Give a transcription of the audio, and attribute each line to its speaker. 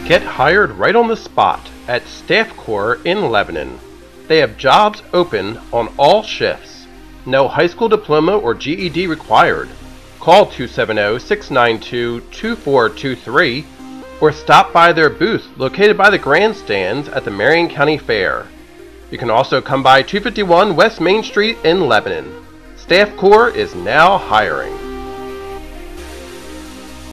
Speaker 1: Get hired right on the spot at Staff Corp in Lebanon. They have jobs open on all shifts. No high school diploma or GED required. Call 270-692-2423 or stop by their booth located by the grandstands at the Marion County Fair. You can also come by 251 West Main Street in Lebanon. Staff Corp is now hiring.